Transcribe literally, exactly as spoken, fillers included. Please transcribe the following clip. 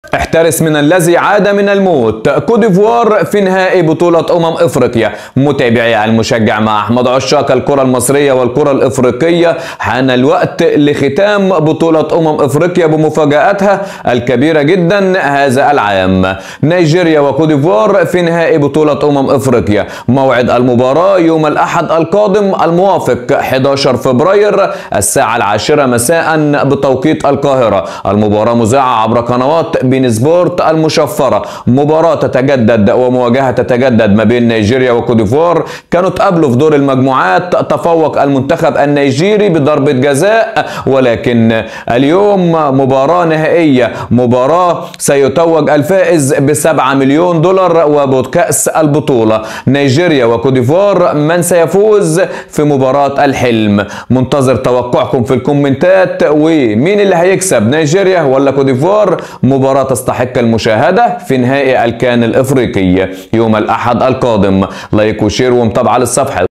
احترس من الذي عاد من الموت. كوت ديفوار في نهائي بطولة أمم إفريقيا. متابعي المشجع مع أحمد عشاق الكرة المصرية والكرة الإفريقية، حان الوقت لختام بطولة أمم إفريقيا بمفاجآتها الكبيرة جدا هذا العام. نيجيريا وكوت ديفوار في نهائي بطولة أمم إفريقيا. موعد المباراة يوم الأحد القادم الموافق أحد عشر فبراير الساعة العاشرة مساء بتوقيت القاهرة. المباراة مذاعة عبر قنوات بين سبورت المشفرة. مباراة تتجدد ومواجهة تتجدد ما بين نيجيريا وكوت ديفوار. كانوا تقابلوا في دور المجموعات، تفوق المنتخب النيجيري بضربة جزاء، ولكن اليوم مباراة نهائية، مباراة سيتوج الفائز بسبعة مليون دولار وبكأس البطولة. نيجيريا وكوت ديفوار، من سيفوز في مباراة الحلم؟ منتظر توقعكم في الكومنتات، ومين اللي هيكسب نيجيريا ولا كوت ديفوار؟ مباراة تستحق المشاهدة في نهائي الكان الإفريقي يوم الأحد القادم. لايك وشير ومتابعة للصفحة.